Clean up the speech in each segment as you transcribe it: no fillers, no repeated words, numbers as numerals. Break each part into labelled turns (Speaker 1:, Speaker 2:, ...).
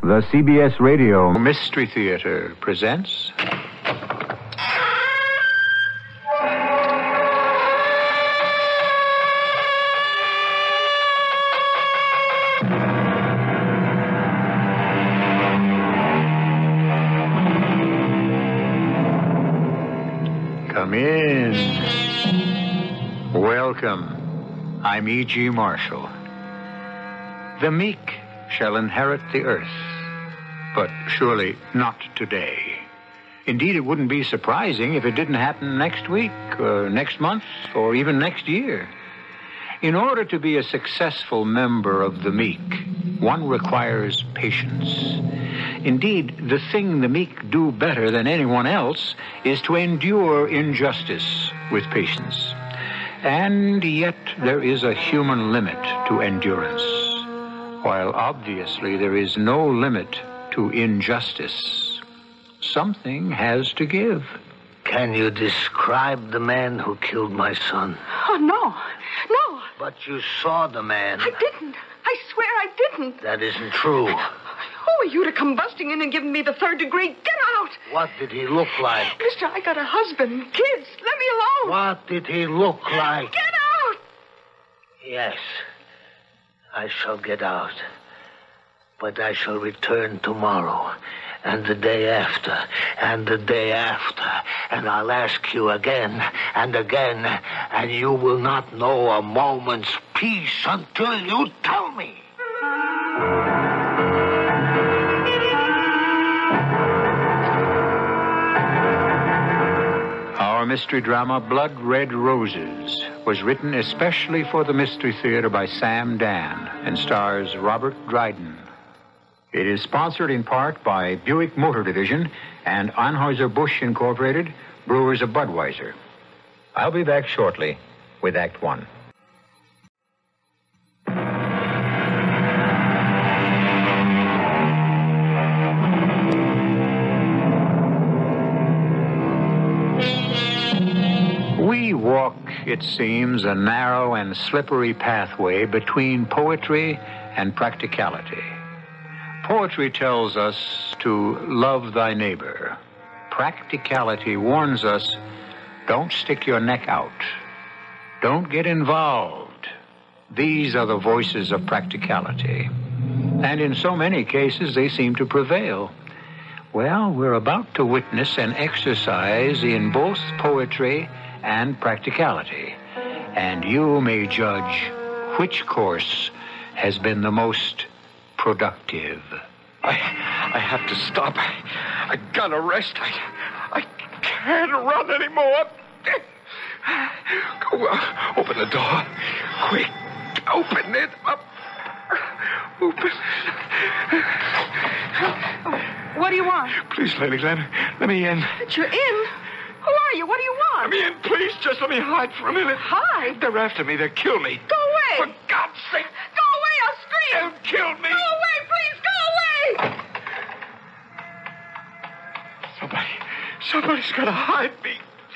Speaker 1: The CBS Radio
Speaker 2: Mystery Theater presents... Come in. Welcome. I'm E.G. Marshall. The meek shall inherit the earth, but surely not today. Indeed, it wouldn't be surprising if it didn't happen next week, or next month, or even next year. In order to be a successful member of the meek, one requires patience. Indeed, the thing the meek do better than anyone else is to endure injustice with patience. And yet there is a human limit to endurance, while obviously there is no limit to injustice. Something has to give.
Speaker 3: Can you describe the man who killed my son?
Speaker 4: Oh, no.
Speaker 3: But you saw the man.
Speaker 4: I didn't. I swear I didn't.
Speaker 3: That isn't true.
Speaker 4: Who are you to come busting in and giving me the third degree? Get out!
Speaker 3: What did he look like?
Speaker 4: Mister, I got a husband, kids. Let me alone.
Speaker 3: What did he look like?
Speaker 4: Get out!
Speaker 3: Yes, I shall get out. But I shall return tomorrow, and the day after, and the day after, and I'll ask you again and again, and you will not know a moment's peace until you tell me.
Speaker 2: Our mystery drama, Blood Red Roses, was written especially for the Mystery Theater by Sam Dan and stars Robert Dryden. It is sponsored in part by Buick Motor Division and Anheuser-Busch Incorporated, Brewers of Budweiser. I'll be back shortly with Act One. We walk, it seems, a narrow and slippery pathway between poetry and practicality. Poetry tells us to love thy neighbor. Practicality warns us, don't stick your neck out. Don't get involved. These are the voices of practicality. And in so many cases, they seem to prevail. Well, we're about to witness an exercise in both poetry and practicality. And you may judge which course has been the most productive.
Speaker 5: I have to stop. I gotta rest. I can't run anymore. Go, open the door. Quick, open it up. Open.
Speaker 4: What do you want?
Speaker 5: Please, Lady Glenn, let me in.
Speaker 4: But you're in? Who are you? What do you want?
Speaker 5: Let me in, please. Just let me hide for a minute.
Speaker 4: Hide?
Speaker 5: They're after me. They'll kill me.
Speaker 4: Go away.
Speaker 5: For God's sake.
Speaker 4: Go away. I'll scream.
Speaker 5: They'll kill me.
Speaker 4: Go away, please. Go away.
Speaker 5: Somebody's got to hide me.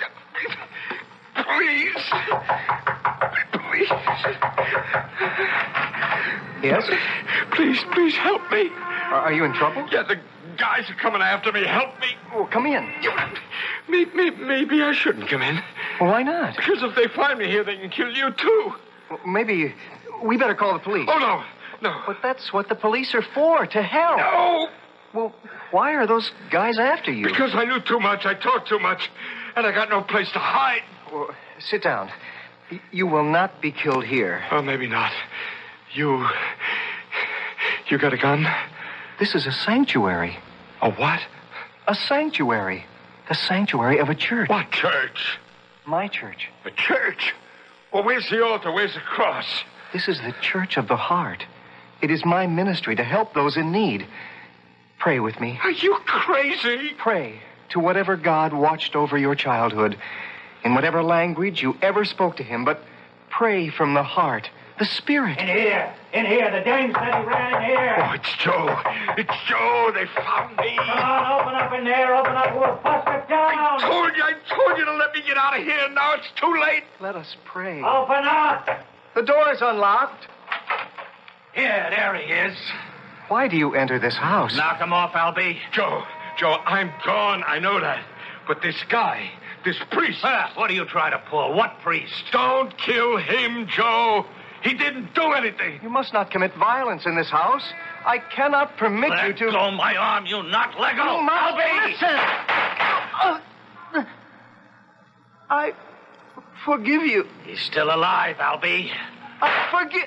Speaker 5: Please.
Speaker 6: Yes?
Speaker 5: Please help me.
Speaker 6: Are you in trouble?
Speaker 5: Yeah, the guys are coming after me. Help me.
Speaker 6: Oh, come in.
Speaker 5: Maybe I shouldn't come in.
Speaker 6: Well, why not?
Speaker 5: Because if they find me here, they can kill you, too.
Speaker 6: Well, maybe we better call the police.
Speaker 5: Oh, no.
Speaker 6: But that's what the police are for, to help.
Speaker 5: No.
Speaker 6: Well, why are those guys after you?
Speaker 5: Because I knew too much, I talked too much, and I got no place to hide.
Speaker 6: Well, sit down. You will not be killed here.
Speaker 5: Oh, maybe not. You got a gun?
Speaker 6: This is a sanctuary.
Speaker 5: A what?
Speaker 6: A sanctuary. The sanctuary of a church.
Speaker 5: What church?
Speaker 6: My church.
Speaker 5: A church? Well, where's the altar? Where's the cross?
Speaker 6: This is the church of the heart. It is my ministry to help those in need. Pray with me.
Speaker 5: Are you crazy?
Speaker 6: Pray to whatever God watched over your childhood, in whatever language you ever spoke to him, but pray from the heart, the spirit.
Speaker 7: In here. The dame said he ran in here.
Speaker 5: Oh, it's Joe. It's Joe. They found me.
Speaker 7: Come on, open up in there. Open up. We'll bust it down.
Speaker 5: I told you to let me get out of here. Now it's too late.
Speaker 6: Let us pray.
Speaker 7: Open up.
Speaker 6: The door's unlocked.
Speaker 7: Here, there he is.
Speaker 6: Why do you enter this house?
Speaker 7: Knock him off, Albie.
Speaker 5: Joe, I'm gone. I know that. But this guy, this priest...
Speaker 7: What are you trying to pull? What priest?
Speaker 5: Don't kill him, Joe. He didn't do anything.
Speaker 6: You must not commit violence in this house. I cannot permit you to...
Speaker 7: Let go my arm, you nut. Let go.
Speaker 6: You must
Speaker 7: Albie!
Speaker 6: listen. I forgive you.
Speaker 7: He's still alive, Albie.
Speaker 6: I forgive...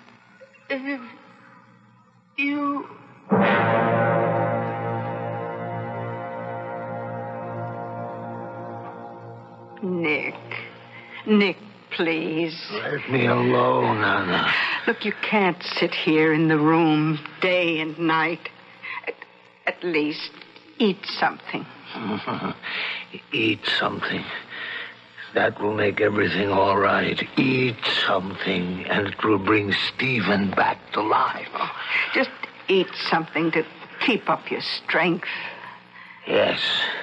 Speaker 6: You...
Speaker 4: Nick, please.
Speaker 3: Let me alone, Anna.
Speaker 4: Look, you can't sit here in the room day and night. At least eat something.
Speaker 3: Eat something. That will make everything all right. Eat something, and it will bring Stephen back to life.
Speaker 4: Just eat something to keep up your strength.
Speaker 3: Yes.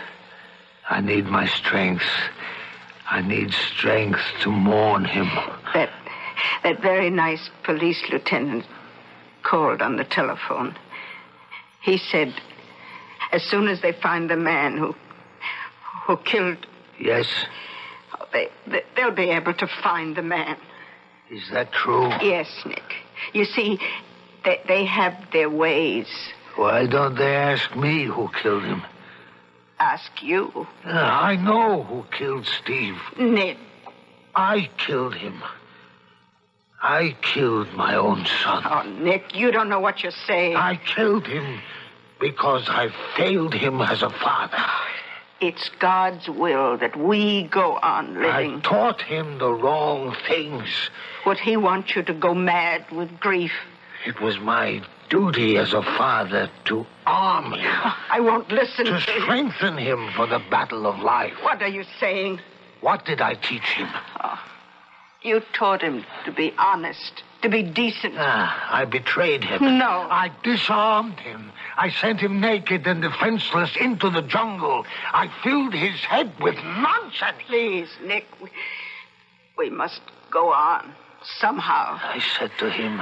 Speaker 3: I need my strength. I need strength to mourn him.
Speaker 4: That very nice police lieutenant called on the telephone. He said, as soon as they find the man who killed...
Speaker 3: Yes?
Speaker 4: They'll be able to find the man.
Speaker 3: Is that true?
Speaker 4: Yes, Nick. You see, they have their ways.
Speaker 3: Why don't they ask me who killed him?
Speaker 4: Ask you.
Speaker 3: I know who killed Steve.
Speaker 4: Nick.
Speaker 3: I killed him. I killed my own son.
Speaker 4: Oh, Nick, you don't know what you're saying.
Speaker 3: I killed him because I failed him as a father.
Speaker 4: It's God's will that we go on living.
Speaker 3: I taught him the wrong things.
Speaker 4: Would he want you to go mad with grief?
Speaker 3: It was my duty as a father to arm him.
Speaker 4: I won't listen
Speaker 3: to strengthen him for the battle of life.
Speaker 4: What are you saying?
Speaker 3: What did I teach him?
Speaker 4: Oh, you taught him to be honest, to be decent.
Speaker 3: I betrayed him.
Speaker 4: No.
Speaker 3: I disarmed him. I sent him naked and defenseless into the jungle. I filled his head with nonsense.
Speaker 4: Please, Nick, we must go on somehow.
Speaker 3: I said to him,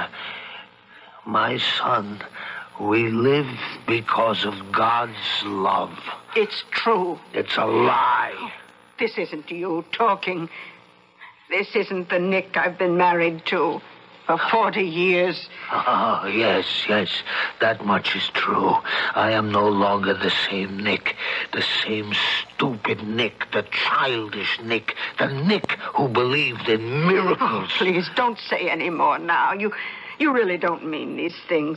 Speaker 3: my son, we live because of God's love.
Speaker 4: It's true.
Speaker 3: It's a lie.
Speaker 4: This isn't you talking. This isn't the Nick I've been married to for 40 years.
Speaker 3: Oh, yes. That much is true. I am no longer the same Nick. The same stupid Nick, the childish Nick, the Nick who believed in miracles.
Speaker 4: Oh, please, don't say any more now. You really don't mean these things.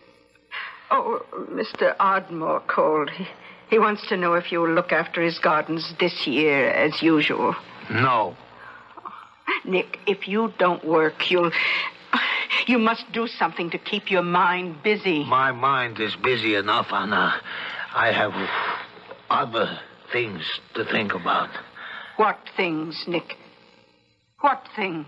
Speaker 4: Oh, Mr. Ardmore called. He wants to know if you'll look after his gardens this year as usual.
Speaker 3: No.
Speaker 4: Nick, if you don't work, you must do something to keep your mind busy.
Speaker 3: My mind is busy enough, Anna. I have other things to think about.
Speaker 4: What things, Nick? What things?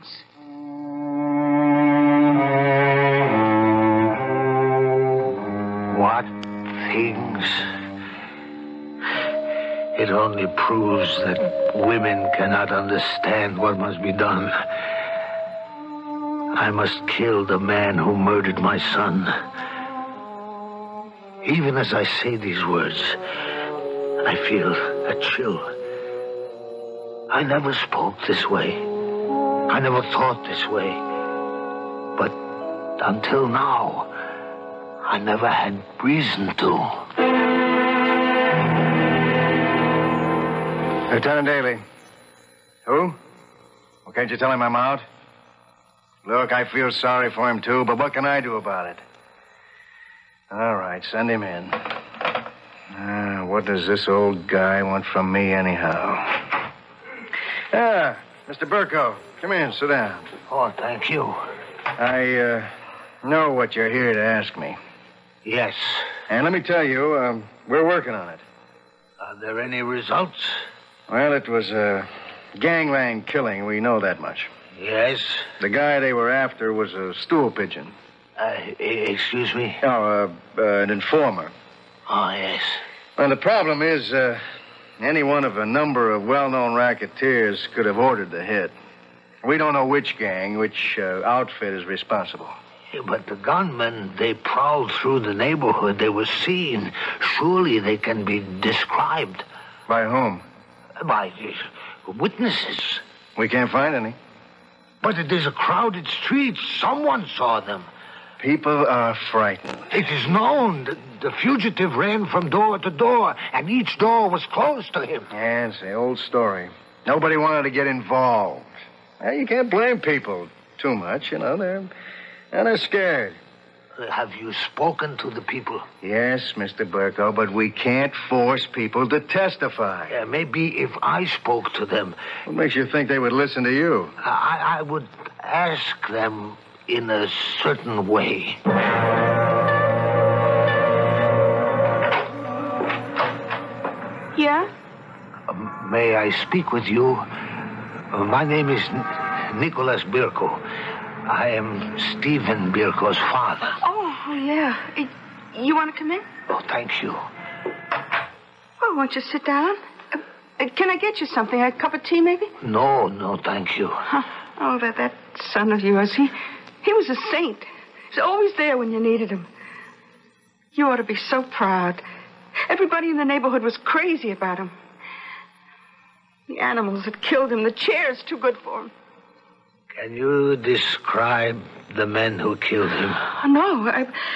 Speaker 3: What things? It only proves that women cannot understand what must be done. I must kill the man who murdered my son. Even as I say these words, I feel a chill. I never spoke this way. I never thought this way. But until now, I never had reason to.
Speaker 6: Lieutenant Daly. Who? Well, can't you tell him I'm out? Look, I feel sorry for him, too, but what can I do about it? All right, send him in. What does this old guy want from me, anyhow? Mr. Burko, come in, sit down.
Speaker 3: Oh, thank you.
Speaker 6: I know what you're here to ask me.
Speaker 3: Yes.
Speaker 6: And let me tell you, we're working on it.
Speaker 3: Are there any results?
Speaker 6: Well, it was a gangland killing. We know that much.
Speaker 3: Yes.
Speaker 6: The guy they were after was a stool pigeon.
Speaker 3: Excuse me?
Speaker 6: No, an informer.
Speaker 3: Oh, yes.
Speaker 6: Well, the problem is, any one of a number of well-known racketeers could have ordered the hit. We don't know which gang, which outfit is responsible.
Speaker 3: But the gunmen, they prowled through the neighborhood. They were seen. Surely they can be described.
Speaker 6: By whom?
Speaker 3: By witnesses.
Speaker 6: We can't find any.
Speaker 3: But it is a crowded street. Someone saw them.
Speaker 6: People are frightened.
Speaker 3: It is known that the fugitive ran from door to door, and each door was closed to him.
Speaker 6: Yeah, it's the old story. Nobody wanted to get involved. Well, you can't blame people too much, you know. They're scared.
Speaker 3: Have you spoken to the people?
Speaker 6: Yes, Mr. Burko, but we can't force people to testify.
Speaker 3: Maybe if I spoke to them...
Speaker 6: What makes you think they would listen to you?
Speaker 3: I would ask them in a certain way.
Speaker 4: Yeah?
Speaker 3: May I speak with you? My name is Nicholas Birko. I am Stephen Birko's father.
Speaker 4: Oh, yeah. You want to come in?
Speaker 3: Oh, thank you.
Speaker 4: Oh, won't you sit down? Can I get you something? A cup of tea, maybe?
Speaker 3: No, thank you.
Speaker 4: Huh. Oh, that son of yours. He was a saint. He was always there when you needed him. You ought to be so proud. Everybody in the neighborhood was crazy about him. The animals had killed him. The chair's too good for him.
Speaker 3: Can you describe the men who killed him?
Speaker 4: No,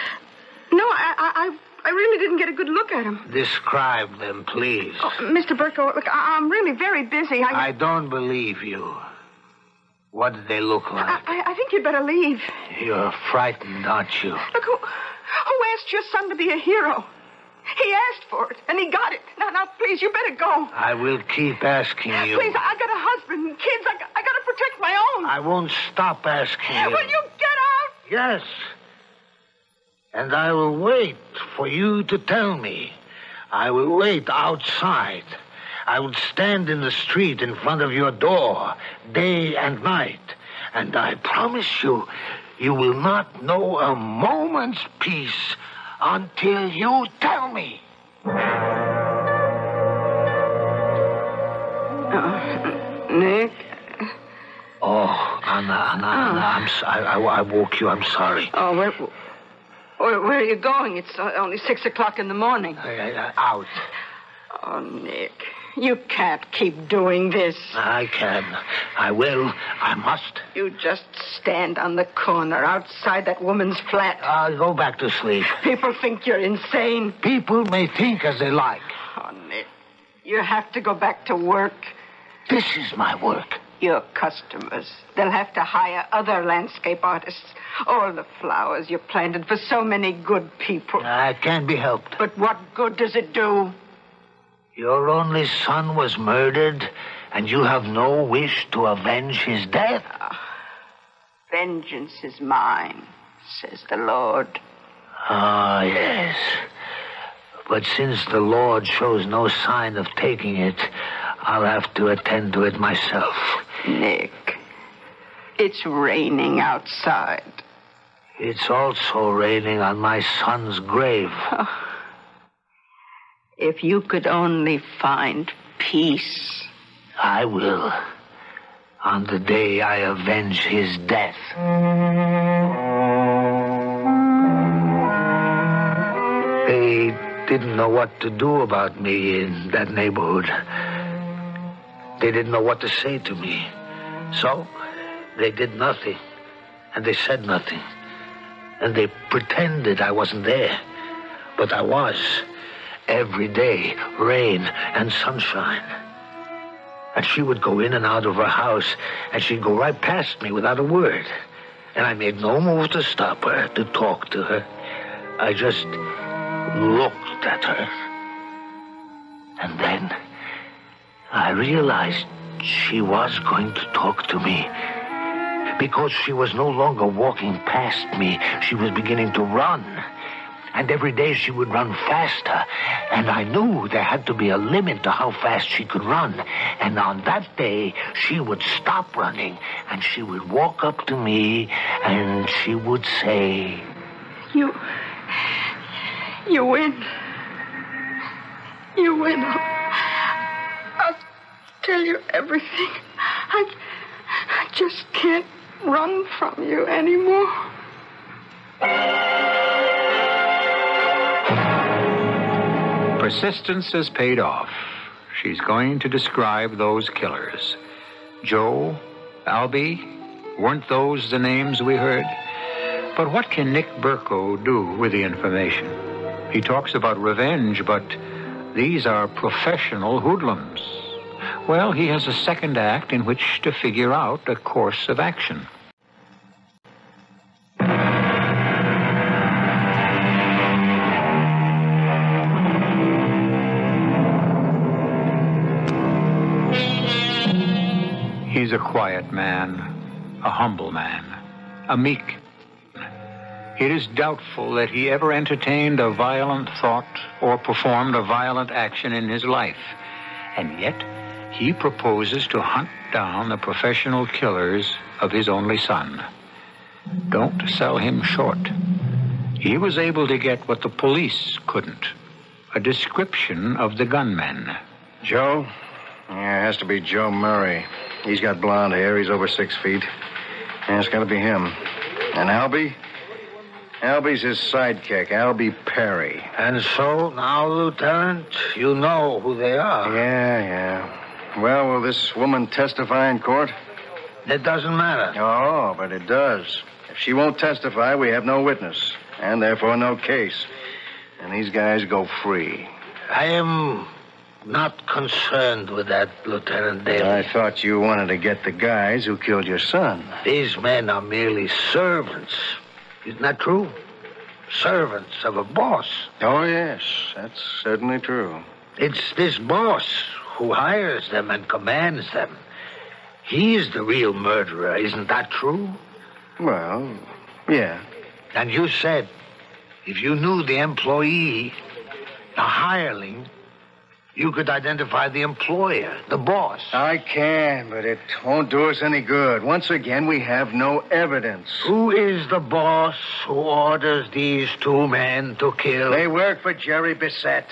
Speaker 4: I really didn't get a good look at him.
Speaker 3: Describe them, please.
Speaker 4: Oh, Mr. Burko, look, I'm really very busy.
Speaker 3: I don't believe you. What did they look like?
Speaker 4: I think you'd better leave.
Speaker 3: You're frightened, aren't you?
Speaker 4: Look, who asked your son to be a hero? He asked for it, and he got it. Now, please, you better go.
Speaker 3: I will keep asking you.
Speaker 4: Please, I got a husband and kids. I got to protect my own.
Speaker 3: I won't stop asking you.
Speaker 4: Will you get out?
Speaker 3: Yes. And I will wait for you to tell me. I will wait outside. I will stand in the street in front of your door, day and night. And I promise you, you will not know a moment's peace until you tell me.
Speaker 4: Nick?
Speaker 3: Oh, Anna, I woke you. I'm sorry.
Speaker 4: Oh, where are you going? It's only 6 o'clock in the morning.
Speaker 3: Out.
Speaker 4: Oh, Nick, you can't keep doing this.
Speaker 3: I can. I will. I must.
Speaker 4: You just stand on the corner outside that woman's flat.
Speaker 3: I'll go back to sleep.
Speaker 4: People think you're insane.
Speaker 3: People may think as they like.
Speaker 4: Oh, Nick, you have to go back to work.
Speaker 3: This is my work.
Speaker 4: Your customers. They'll have to hire other landscape artists. All the flowers you planted for so many good people.
Speaker 3: It can't be helped.
Speaker 4: But what good does it do?
Speaker 3: Your only son was murdered, and you have no wish to avenge his death?
Speaker 4: Vengeance is mine, says the Lord.
Speaker 3: Ah, yes. But since the Lord shows no sign of taking it, I'll have to attend to it myself.
Speaker 4: Nick, it's raining outside.
Speaker 3: It's also raining on my son's grave.
Speaker 4: Oh. If you could only find peace.
Speaker 3: I will. On the day I avenge his death. They didn't know what to do about me in that neighborhood. They didn't know what to say to me. So, they did nothing. And they said nothing. And they pretended I wasn't there. But I was. Every day, rain and sunshine. And she would go in and out of her house, and she'd go right past me without a word. And I made no move to stop her, to talk to her. I just looked at her. And then I realized she was going to talk to me. Because she was no longer walking past me. She was beginning to run. And every day she would run faster. And I knew there had to be a limit to how fast she could run. And on that day, she would stop running. And she would walk up to me. And she would say...
Speaker 4: You win. You win. I'll tell you everything. I just can't run from you anymore.
Speaker 2: persistence has paid off. She's going to describe those killers. Joe, Albie, weren't those the names we heard? But what can Nick Burko do with the information? He talks about revenge, but these are professional hoodlums. Well, he has a second act in which to figure out a course of action. He's a quiet man, a humble man, a meek. It is doubtful that he ever entertained a violent thought or performed a violent action in his life. And yet, he proposes to hunt down the professional killers of his only son. Don't sell him short. He was able to get what the police couldn't, a description of the gunmen.
Speaker 6: Joe? Yeah, it has to be Joe Murray. He's got blonde hair. He's over 6 feet. Yeah, it's got to be him. And Albie? Albie's his sidekick, Albie Perry.
Speaker 3: And so now, Lieutenant, you know who they are.
Speaker 6: Yeah. Well, will this woman testify in court?
Speaker 3: It doesn't matter.
Speaker 6: Oh, but it does. If she won't testify, we have no witness, and therefore no case. And these guys go free.
Speaker 3: I am not concerned with that, Lieutenant Daly.
Speaker 6: I thought you wanted to get the guys who killed your son.
Speaker 3: These men are merely servants. Isn't that true? Servants of a boss.
Speaker 6: Oh, yes, that's certainly true.
Speaker 3: It's this boss who hires them and commands them. He's the real murderer, isn't that true?
Speaker 6: Well, yeah.
Speaker 3: And you said if you knew the employee, the hireling, you could identify the employer, the boss.
Speaker 6: I can, but it won't do us any good. Once again, we have no evidence.
Speaker 3: Who is the boss who orders these two men to kill?
Speaker 6: They work for Jerry Bissett.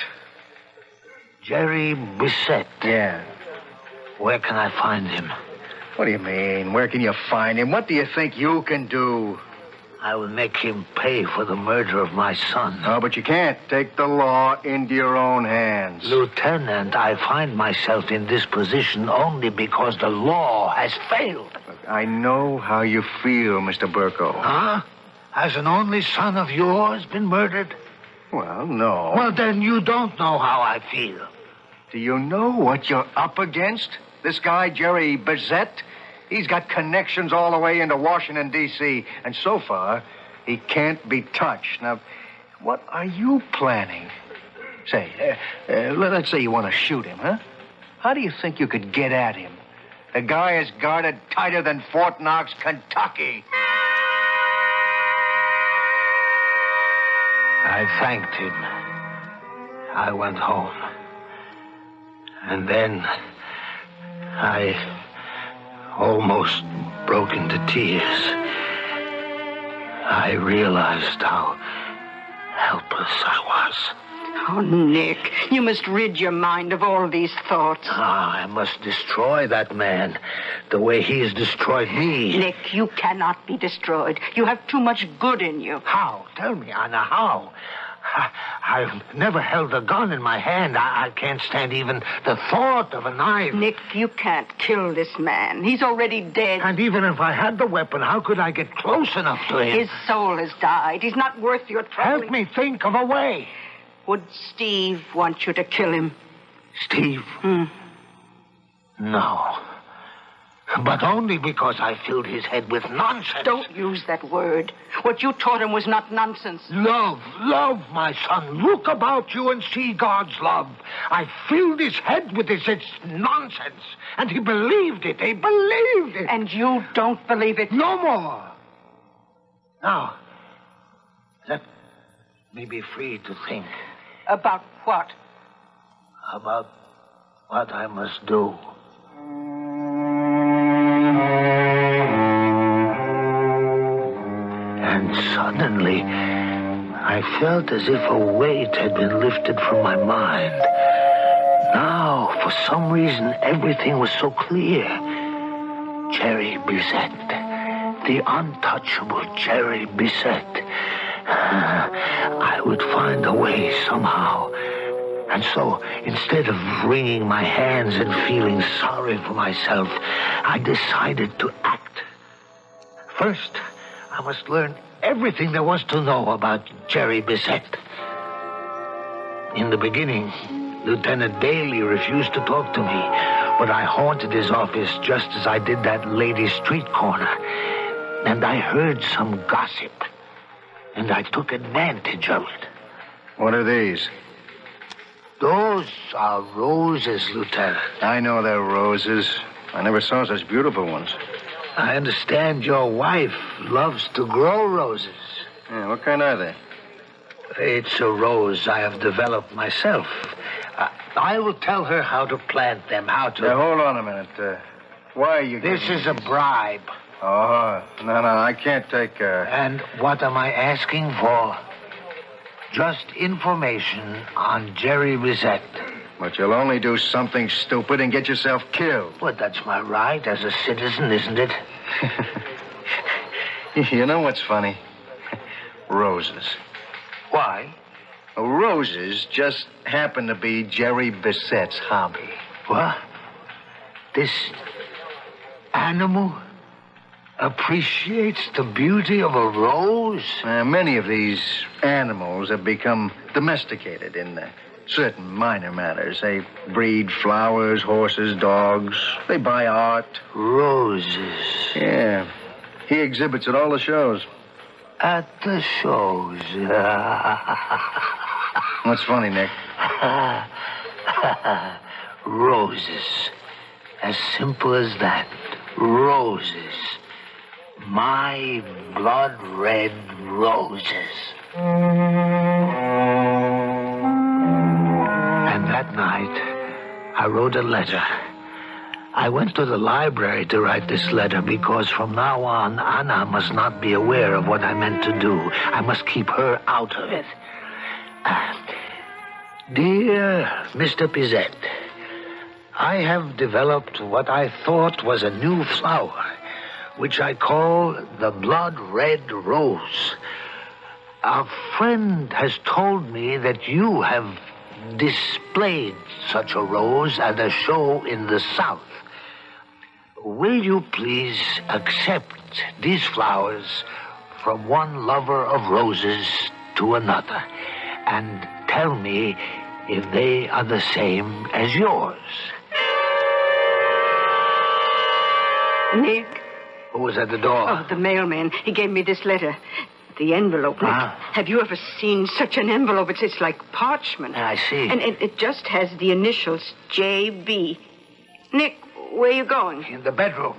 Speaker 3: Jerry Bissett?
Speaker 6: Yeah.
Speaker 3: Where can I find him?
Speaker 6: What do you mean? Where can you find him? What do you think you can do?
Speaker 3: I will make him pay for the murder of my son.
Speaker 6: No, but you can't take the law into your own hands.
Speaker 3: Lieutenant, I find myself in this position only because the law has failed.
Speaker 6: Look, I know how you feel, Mr. Burko.
Speaker 3: Huh? Has an only son of yours been murdered?
Speaker 6: Well, no.
Speaker 3: Well, then you don't know how I feel.
Speaker 6: Do you know what you're up against? This guy, Jerry Bissett, he's got connections all the way into Washington, D.C., and so far, he can't be touched. Now, what are you planning? Say, let's say you want to shoot him, huh? How do you think you could get at him? The guy is guarded tighter than Fort Knox, Kentucky.
Speaker 3: I thanked him. I went home. And then I almost broke into tears. I realized how helpless I was.
Speaker 4: Oh, Nick, you must rid your mind of all these thoughts.
Speaker 3: I must destroy that man the way he has destroyed me.
Speaker 4: Nick, you cannot be destroyed. You have too much good in you.
Speaker 3: How? Tell me, Anna, how? I've never held a gun in my hand. I can't stand even the thought of a knife.
Speaker 4: Nick, you can't kill this man. He's already dead.
Speaker 3: And even if I had the weapon, how could I get close enough to him?
Speaker 4: His soul has died. He's not worth your trouble.
Speaker 3: Help me think of a way.
Speaker 4: Would Steve want you to kill him?
Speaker 3: Steve? No. But only because I filled his head with nonsense.
Speaker 4: Don't use that word. What you taught him was not nonsense.
Speaker 3: Love, my son. Look about you and see God's love. I filled his head with this. It's nonsense. And he believed it. He believed it.
Speaker 4: And you don't believe it?
Speaker 3: No more. Now, let me be free to think.
Speaker 4: About what?
Speaker 3: About what I must do. And suddenly, I felt as if a weight had been lifted from my mind. Now, for some reason, everything was so clear. Jerry Bissett. The untouchable Jerry Bissett. I would find a way somehow And so, instead of wringing my hands and feeling sorry for myself, I decided to act. First, I must learn everything there was to know about Jerry Bissett. In the beginning, Lieutenant Daly refused to talk to me, but I haunted his office just as I did that lady's street corner. And I heard some gossip, and I took advantage of it.
Speaker 6: What are these?
Speaker 3: Those are roses, Lieutenant.
Speaker 6: I know they're roses. I never saw such beautiful ones.
Speaker 3: I understand your wife loves to grow roses.
Speaker 6: Yeah, what kind are they?
Speaker 3: It's a rose I have developed myself. I will tell her how to plant them, how to...
Speaker 6: Now, hold on a minute. Why are you...
Speaker 3: This is a bribe.
Speaker 6: Oh, no, I can't take...
Speaker 3: And what am I asking for? Just information on Jerry Bissett.
Speaker 6: But you'll only do something stupid and get yourself killed.
Speaker 3: But that's my right as a citizen, isn't it?
Speaker 6: You know what's funny? Roses.
Speaker 3: Why?
Speaker 6: Roses just happen to be Jerry Bissett's hobby.
Speaker 3: What? This animal appreciates the beauty of a rose?
Speaker 6: Many of these animals have become domesticated in certain minor matters. They breed flowers, horses, dogs. They buy art.
Speaker 3: Roses.
Speaker 6: Yeah. He exhibits at all the shows.
Speaker 3: At the shows.
Speaker 6: What's funny, Nick?
Speaker 3: Roses. As simple as that. Roses. My blood-red roses. And that night, I wrote a letter. I went to the library to write this letter because from now on, Anna must not be aware of what I meant to do. I must keep her out of it. Dear Mr. Bissett, I have developed what I thought was a new flower, which I call the blood-red rose. A friend has told me that you have displayed such a rose at a show in the South. Will you please accept these flowers from one lover of roses to another and tell me if they are the same as yours?
Speaker 4: Nick?
Speaker 3: Who was at the door?
Speaker 4: Oh, the mailman. He gave me this letter. The envelope, Nick. Have you ever seen such an envelope? It's like parchment.
Speaker 3: I see.
Speaker 4: And it just has the initials J.B. Nick, where are you going?
Speaker 3: In the bedroom.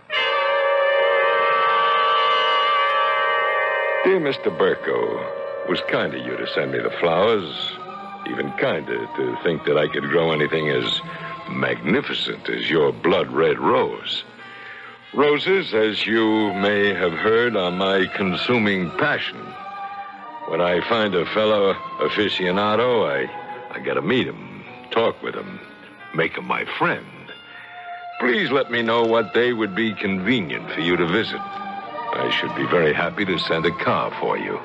Speaker 1: Dear Mr. Burko, it was kind of you to send me the flowers. Even kinder to think that I could grow anything as magnificent as your blood-red rose. Roses, as you may have heard, are my consuming passion. When I find a fellow aficionado, I gotta meet him, talk with him, make him my friend. Please let me know what day would be convenient for you to visit. I should be very happy to send a car for you.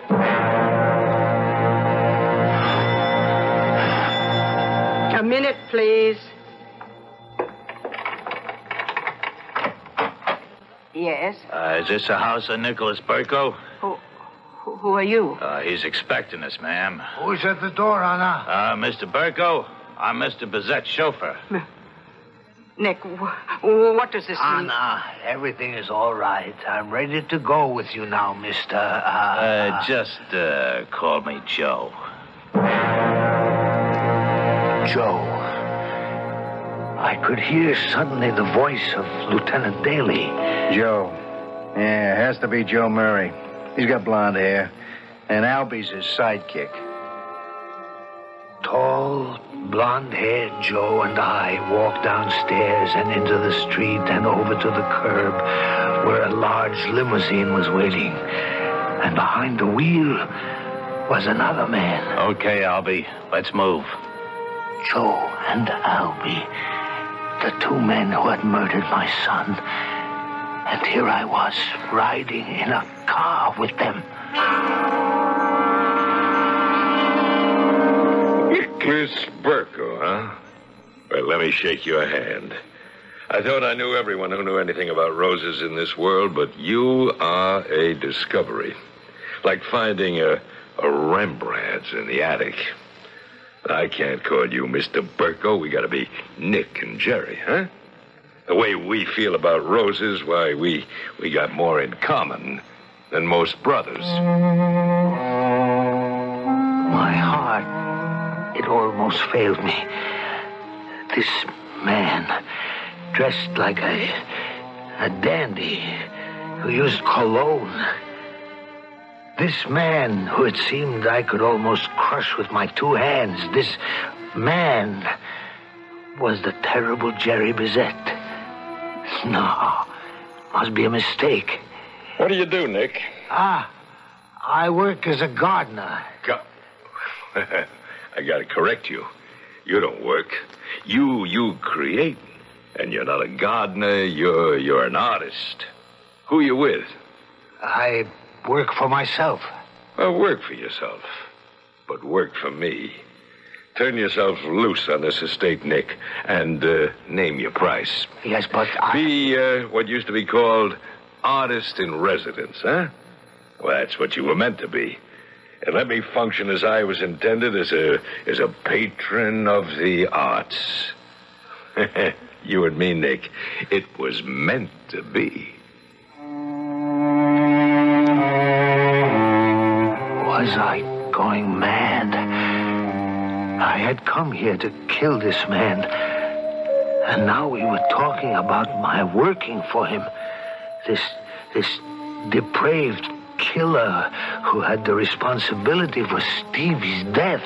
Speaker 4: A minute, please. Yes?
Speaker 7: Is this the house of Nicholas Burko?
Speaker 4: Who are you?
Speaker 7: He's expecting us, ma'am.
Speaker 3: Who's at the door, Anna?
Speaker 7: Mr. Burko, I'm Mr. Bissett's chauffeur.
Speaker 4: Nick, what does this mean?
Speaker 3: Anna, everything is all right. I'm ready to go with you now, Mr.
Speaker 7: Just call me Joe.
Speaker 3: Joe. I could hear suddenly the voice of Lieutenant Daly.
Speaker 6: Joe. Yeah, it has to be Joe Murray. He's got blonde hair. And Albie's his sidekick.
Speaker 3: Tall, blonde-haired Joe and I walked downstairs and into the street and over to the curb where a large limousine was waiting. And behind the wheel was another man.
Speaker 7: Okay, Albie, let's move.
Speaker 3: Joe and Albie, the two men who had murdered my son. And here I was, riding in a car with them.
Speaker 1: Nicholas Burko. Let me shake your hand. I thought I knew everyone who knew anything about roses in this world, but you are a discovery. Like finding a Rembrandt in the attic. I can't call you Mr. Burko. We gotta be Nick and Jerry, huh? The way we feel about roses, why, we got more in common than most brothers.
Speaker 3: My heart, it almost failed me. This man, dressed like a dandy who used cologne. This man who it seemed I could almost crush with my two hands. This man was the terrible Jerry Bizet. No, must be a mistake.
Speaker 1: What do you do, Nick?
Speaker 3: I work as a gardener.
Speaker 1: I gotta correct you. You don't work. You create. And you're not a gardener, you're an artist. Who you with?
Speaker 3: I work for myself.
Speaker 1: Well, work for yourself. But work for me. Turn yourself loose on this estate, Nick, and name your price.
Speaker 3: Yes, but
Speaker 1: Be what used to be called artist in residence, huh? Well, that's what you were meant to be. And let me function as I was intended, as a patron of the arts. You and me, Nick, it was meant to be.
Speaker 3: Was I going mad? I had come here to kill this man. And now we were talking about my working for him. This depraved killer who had the responsibility for Stevie's death.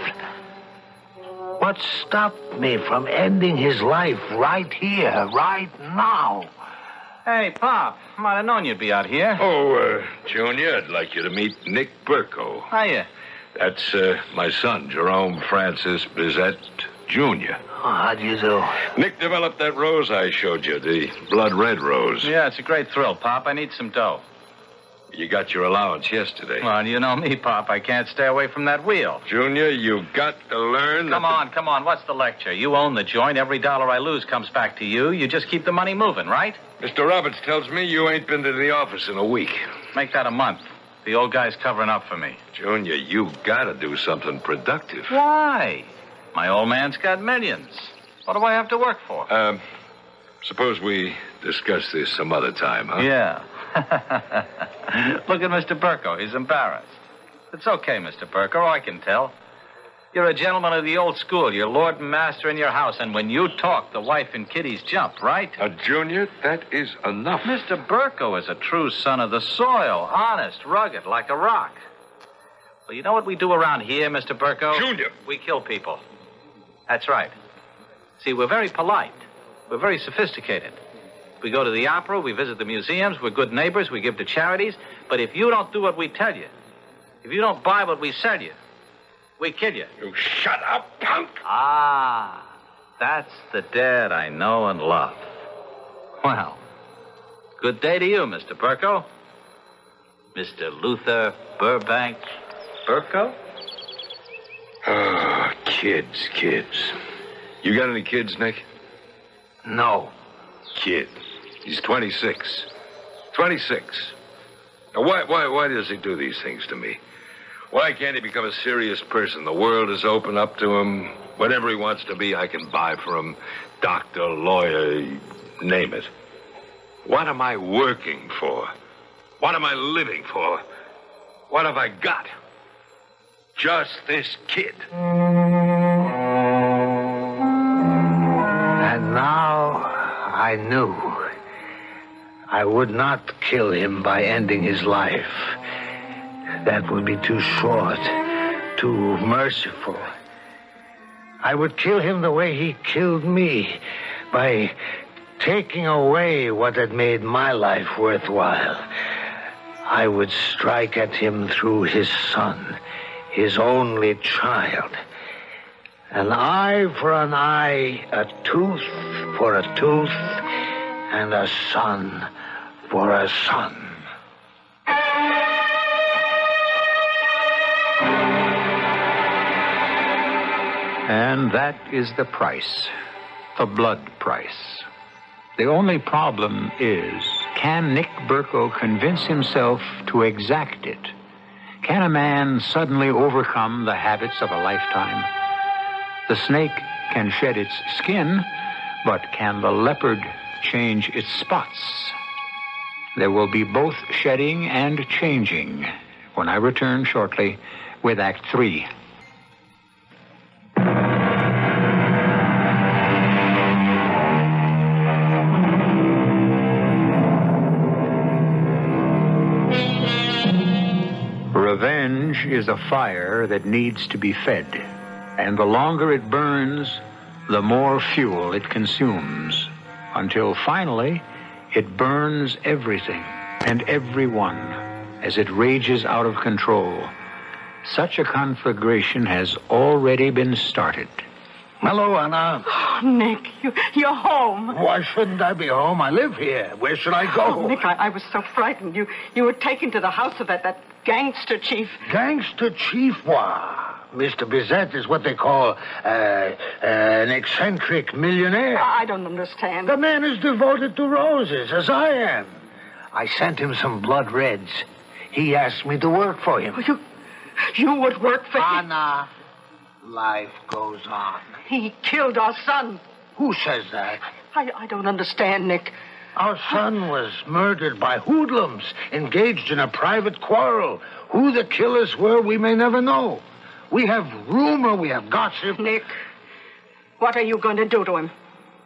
Speaker 3: What stopped me from ending his life right here, right now?
Speaker 7: Hey, Pop. Might have known you'd be out here.
Speaker 1: Oh, Junior, I'd like you to meet Nick Burko.
Speaker 7: Hiya.
Speaker 1: That's my son, Jerome Francis Bizet, Jr.
Speaker 3: Oh, how do you do?
Speaker 1: Nick developed that rose I showed you, the blood red rose.
Speaker 7: Yeah, it's a great thrill, Pop. I need some dough.
Speaker 1: You got your allowance yesterday.
Speaker 7: Well, you know me, Pop. I can't stay away from that wheel.
Speaker 1: Junior, you've got to learn...
Speaker 7: Come on. What's the lecture? You own the joint. Every dollar I lose comes back to you. You just keep the money moving, right?
Speaker 1: Mr. Roberts tells me you ain't been to the office in a week.
Speaker 7: Make that a month. The old guy's covering up for me.
Speaker 1: Junior, you've got to do something productive.
Speaker 7: Why? My old man's got millions. What do I have to work for?
Speaker 1: Suppose we discuss this some other time, huh?
Speaker 7: Yeah. Look at Mr. Burko. He's embarrassed. It's okay, Mr. Burko. I can tell. You're a gentleman of the old school. You're lord and master in your house, and when you talk, the wife and kiddies jump, right?
Speaker 1: Junior, that is enough.
Speaker 7: Mr. Burko is a true son of the soil. Honest, rugged, like a rock. Well, you know what we do around here, Mr. Burko?
Speaker 1: Junior!
Speaker 7: We kill people. That's right. See, we're very polite. We're very sophisticated. We go to the opera, we visit the museums, we're good neighbors, we give to charities. But if you don't do what we tell you, if you don't buy what we sell you, we kill you.
Speaker 1: You shut up, punk!
Speaker 7: Ah, that's the dad I know and love. Well, good day to you, Mr. Burko. Mr. Luther Burbank Burko?
Speaker 1: Oh, kids. You got any kids, Nick?
Speaker 3: No.
Speaker 1: Kid. He's 26. 26. Now, why does he do these things to me? Why can't he become a serious person? The world is open up to him. Whatever he wants to be, I can buy for him. Doctor, lawyer, name it. What am I working for? What am I living for? What have I got? Just this kid.
Speaker 3: And now I knew I would not kill him by ending his life. That would be too short, too merciful. I would kill him the way he killed me, by taking away what had made my life worthwhile. I would strike at him through his son, his only child. An eye for an eye, a tooth for a tooth, and a son for a son.
Speaker 2: And that is the price. the blood price. The only problem is, can Nick Burko convince himself to exact it? Can a man suddenly overcome the habits of a lifetime? The snake can shed its skin, but can the leopard change its spots? There will be both shedding and changing when I return shortly with Act 3. Revenge is a fire that needs to be fed, and the longer it burns, the more fuel it consumes, until finally it burns everything and everyone as it rages out of control. Such a conflagration has already been started.
Speaker 3: Hello, Anna.
Speaker 4: Oh, Nick, you're home.
Speaker 3: Why shouldn't I be home? I live here. Where should I go?
Speaker 4: Oh, Nick, I was so frightened. You were taken to the house of that gangster chief.
Speaker 3: Gangster chief? Why, Mr. Bizet is what they call an eccentric millionaire.
Speaker 4: I don't understand.
Speaker 3: The man is devoted to roses, as I am. I sent him some blood reds. He asked me to work for him.
Speaker 4: You would work for him?
Speaker 3: Anna, life goes on.
Speaker 4: He killed our son.
Speaker 3: Who says that?
Speaker 4: I don't understand, Nick.
Speaker 3: Our son was murdered by hoodlums engaged in a private quarrel. Who the killers were, we may never know. We have rumor, we have gossip.
Speaker 4: Nick, what are you going to do to him?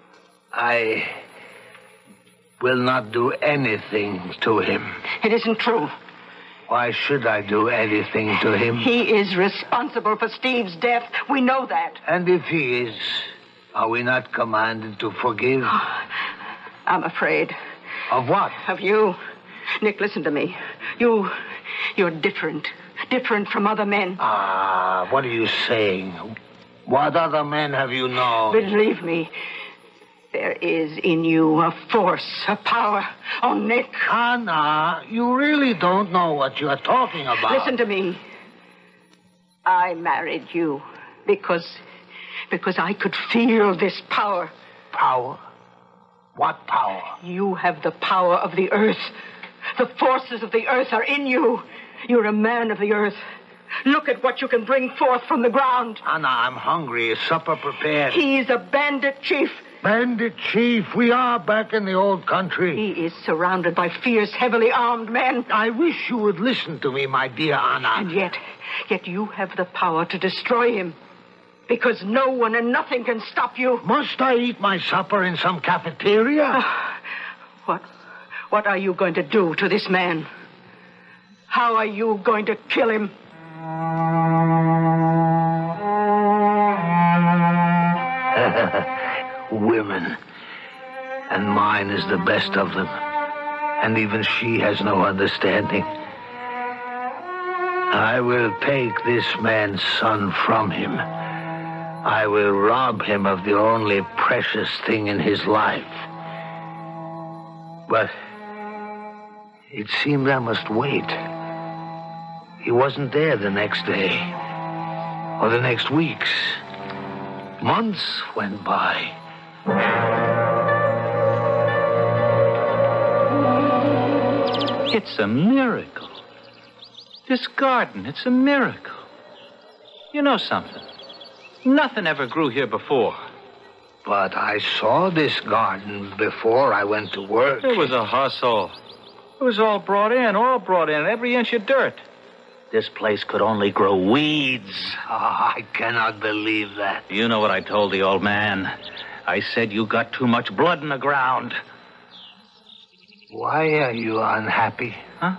Speaker 3: I will not do anything to him.
Speaker 4: It isn't true.
Speaker 3: Why should I do anything to him?
Speaker 4: He is responsible for Steve's death. We know that.
Speaker 3: And if he is, are we not commanded to forgive?
Speaker 4: I'm afraid.
Speaker 3: Of what?
Speaker 4: Of you. Nick, listen to me. You're different. Different from other men.
Speaker 3: What are you saying? What other men have you known?
Speaker 4: Believe me, there is in you a force, a power. Oh, Nick.
Speaker 3: Anna, you really don't know what you're talking about.
Speaker 4: Listen to me. I married you because I could feel this power.
Speaker 3: Power? What power?
Speaker 4: You have the power of the earth. The forces of the earth are in you. You're a man of the earth. Look at what you can bring forth from the ground.
Speaker 3: Anna, I'm hungry. Is supper prepared?
Speaker 4: He's a bandit chief.
Speaker 3: Bandit chief? We are back in the old country.
Speaker 4: He is surrounded by fierce, heavily armed men.
Speaker 3: I wish you would listen to me, my dear Anna.
Speaker 4: And yet you have the power to destroy him. Because no one and nothing can stop you.
Speaker 3: Must I eat my supper in some cafeteria?
Speaker 4: What are you going to do to this man? How are you going to kill him?
Speaker 3: Women. And mine is the best of them. And even she has no understanding. I will take this man's son from him. I will rob him of the only precious thing in his life. But it seemed I must wait. He wasn't there the next day, or the next weeks. Months went by.
Speaker 7: It's a miracle. This garden, it's a miracle. You know something? Nothing ever grew here before.
Speaker 3: But I saw this garden before I went to work.
Speaker 7: It was a hustle. It was all brought in, every inch of dirt. This place could only grow weeds.
Speaker 3: I cannot believe that.
Speaker 7: You know what I told the old man. I said you got too much blood in the ground.
Speaker 3: Why are you unhappy?
Speaker 7: Huh?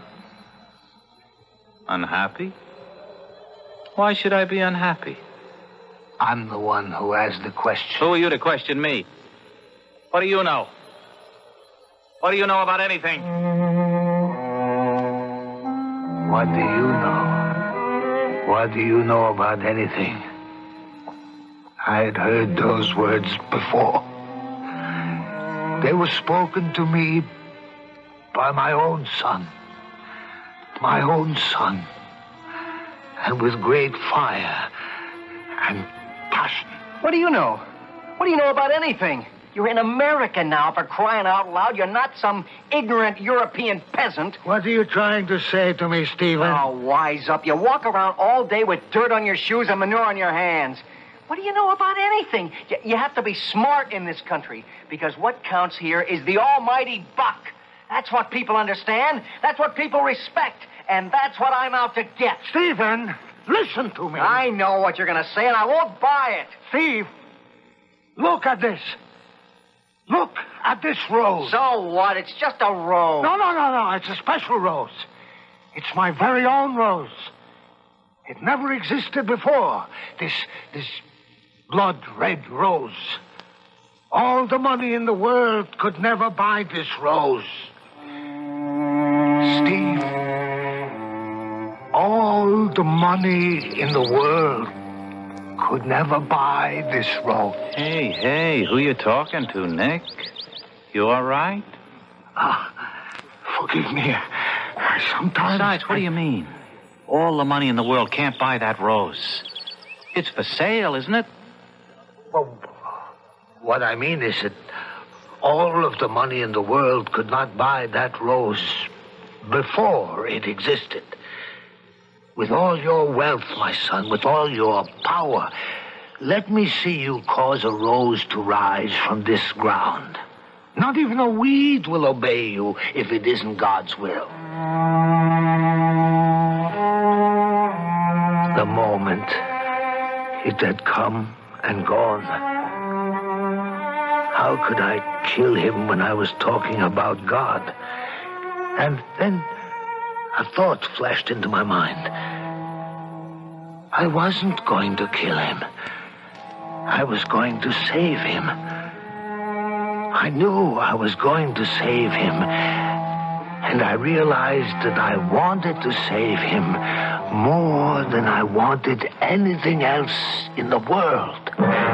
Speaker 7: Unhappy? Why should I be unhappy?
Speaker 3: I'm the one who asked the question.
Speaker 7: Who are you to question me? What do you know? What do you know about anything?
Speaker 3: What do you know? What do you know about anything? I had heard those words before. They were spoken to me by my own son. My own son. And with great fire and passion.
Speaker 6: What do you know? What do you know about anything? You're in America now, for crying out loud. You're not some ignorant European peasant.
Speaker 3: What are you trying to say to me, Stephen?
Speaker 6: Oh, wise up. You walk around all day with dirt on your shoes and manure on your hands. What do you know about anything? You have to be smart in this country, because what counts here is the almighty buck. That's what people understand. That's what people respect. And that's what I'm out to get.
Speaker 3: Stephen, listen to me.
Speaker 6: I know what you're going to say, and I won't buy it.
Speaker 3: Steve, look at this. Look at this rose.
Speaker 6: So what? It's just a rose.
Speaker 3: No. It's a special rose. It's my very own rose. It never existed before. This blood red rose. All the money in the world could never buy this rose. Steve, all the money in the world could never buy this rose.
Speaker 7: Hey, who you talking to, Nick? You all right?
Speaker 3: Forgive me. Sometimes...
Speaker 7: Besides, what do you mean? All the money in the world can't buy that rose. It's for sale, isn't it?
Speaker 3: Well, what I mean is that all of the money in the world could not buy that rose before it existed. With all your wealth, my son, with all your power, let me see you cause a rose to rise from this ground. Not even a weed will obey you if it isn't God's will. The moment it had come and gone. How could I kill him when I was talking about God? And then a thought flashed into my mind. I wasn't going to kill him. I was going to save him. I knew I was going to save him. And I realized that I wanted to save him more than I wanted anything else in the world.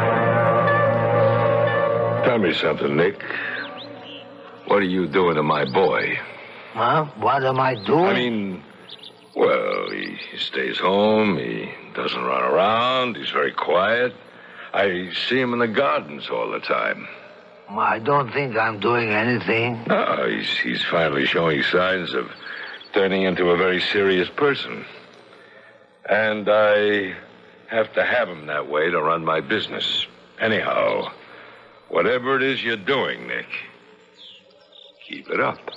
Speaker 1: Tell me something, Nick. What are you doing to my boy?
Speaker 3: Huh? What am I doing?
Speaker 1: I mean, well, he stays home. He doesn't run around. He's very quiet. I see him in the gardens all the time.
Speaker 3: I don't think I'm doing anything.
Speaker 1: No, he's finally showing signs of turning into a very serious person. And I have to have him that way to run my business. Anyhow, whatever it is you're doing, Nick, keep it up.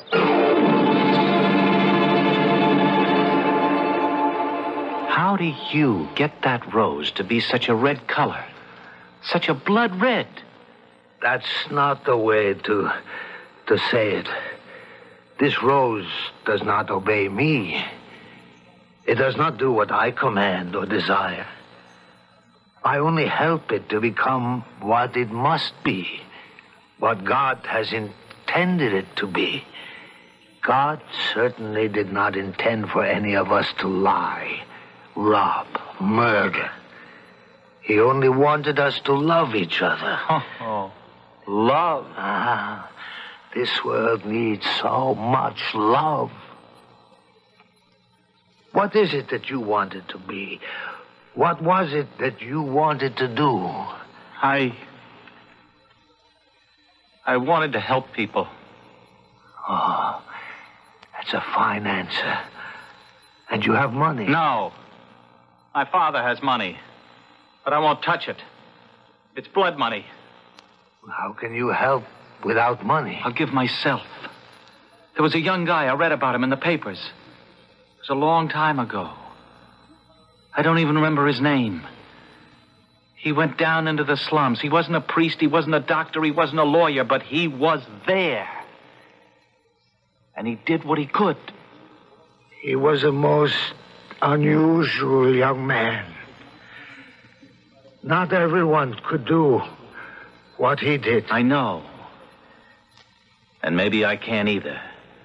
Speaker 7: How do you get that rose to be such a red color? Such a blood red?
Speaker 3: That's not the way to say it. This rose does not obey me. It does not do what I command or desire. I only help it to become what it must be, what God has intended it to be. God certainly did not intend for any of us to lie, rob, murder. He only wanted us to love each other.
Speaker 7: Oh, love.
Speaker 3: This world needs so much love. What is it that you wanted to be? What was it that you wanted to do?
Speaker 7: I wanted to help people.
Speaker 3: Oh, that's a fine answer. And you have money?
Speaker 7: No. My father has money, but I won't touch it. It's blood money.
Speaker 3: How can you help without money?
Speaker 7: I'll give myself. There was a young guy, I read about him in the papers. It was a long time ago. I don't even remember his name. He went down into the slums. He wasn't a priest, he wasn't a doctor, he wasn't a lawyer, but he was there. And he did what he could.
Speaker 3: He was a most unusual young man. Not everyone could do what he did.
Speaker 7: I know. And maybe I can't either.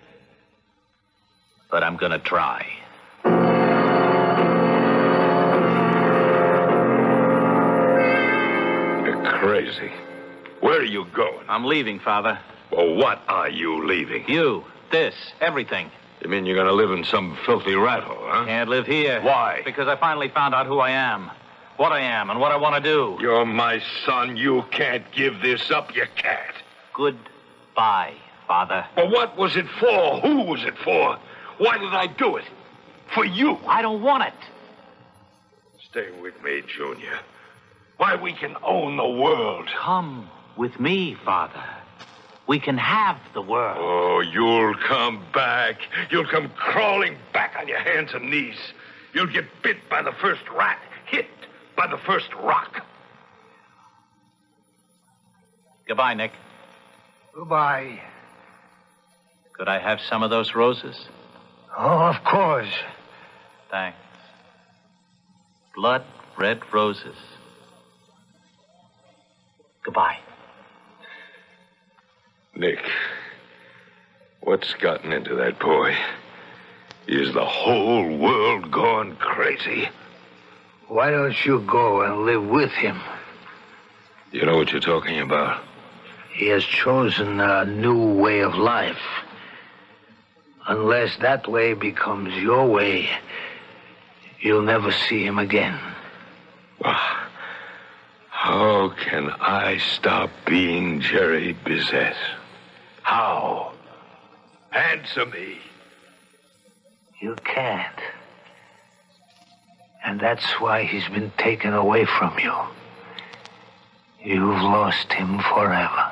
Speaker 7: But I'm gonna try.
Speaker 1: You're crazy. Where are you going?
Speaker 7: I'm leaving, Father.
Speaker 1: Well, what are you leaving?
Speaker 7: You, this, everything.
Speaker 1: You mean you're going to live in some filthy rat hole, huh?
Speaker 7: Can't live here.
Speaker 1: Why?
Speaker 7: Because I finally found out who I am. what I am and what I want to do.
Speaker 1: You're my son. You can't give this up. You can't.
Speaker 7: Goodbye, Father.
Speaker 1: But what was it for? Who was it for? Why did I do it? For you.
Speaker 7: I don't want it.
Speaker 1: Stay with me, Junior. Why, we can own the world.
Speaker 7: Come with me, Father. We can have the world.
Speaker 1: Oh, you'll come back. You'll come crawling back on your hands and knees. You'll get bit by the first rat, hit by the first rock.
Speaker 7: Goodbye, Nick.
Speaker 3: Goodbye.
Speaker 7: Could I have some of those roses?
Speaker 3: Oh, of course.
Speaker 7: Thanks. Blood red roses. Goodbye.
Speaker 1: Nick, what's gotten into that boy? Is the whole world gone crazy?
Speaker 3: Why don't you go and live with him?
Speaker 1: You know what you're talking about?
Speaker 3: He has chosen a new way of life. Unless that way becomes your way, you'll never see him again.
Speaker 1: How can I stop being Jerry Bizet? How? Answer me.
Speaker 3: You can't. And that's why he's been taken away from you. You've lost him forever.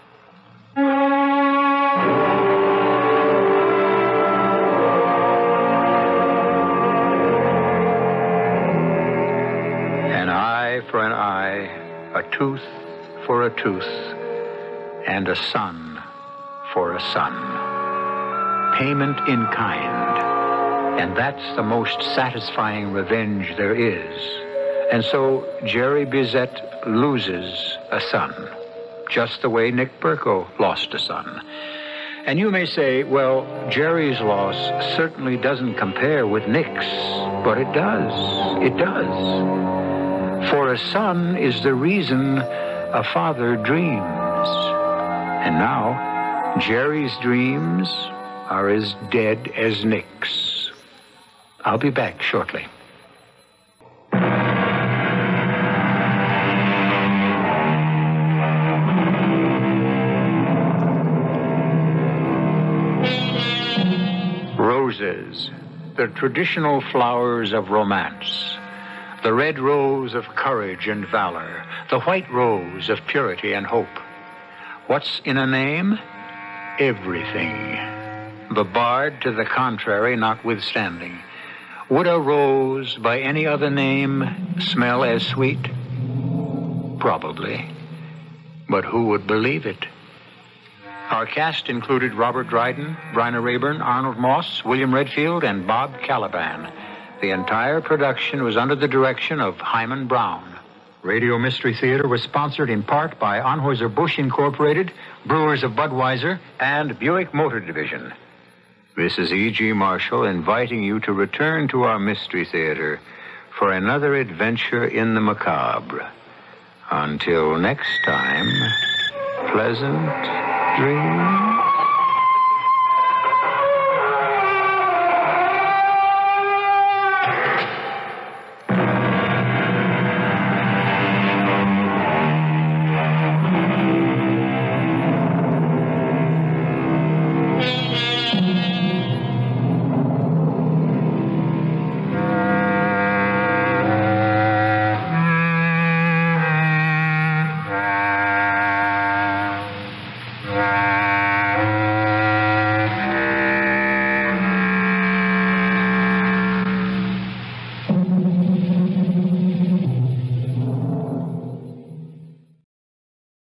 Speaker 2: An eye for an eye, a tooth for a tooth, and a son for a son. Payment in kind. And that's the most satisfying revenge there is. And so Jerry Bizet loses a son, just the way Nick Berko lost a son. And you may say, well, Jerry's loss certainly doesn't compare with Nick's, but it does. It does. For a son is the reason a father dreams. And now, Jerry's dreams are as dead as Nick's. I'll be back shortly. Roses, the traditional flowers of romance. The red rose of courage and valor. The white rose of purity and hope. What's in a name? Everything. The bard to the contrary notwithstanding. Would a rose by any other name smell as sweet? Probably. But who would believe it? Our cast included Robert Dryden, Bryna Rayburn, Arnold Moss, William Redfield, and Bob Caliban. The entire production was under the direction of Hyman Brown. Radio Mystery Theater was sponsored in part by Anheuser-Busch Incorporated, Brewers of Budweiser, and Buick Motor Division. This is E.G. Marshall inviting you to return to our Mystery Theater for another adventure in the macabre. Until next time, pleasant dreams.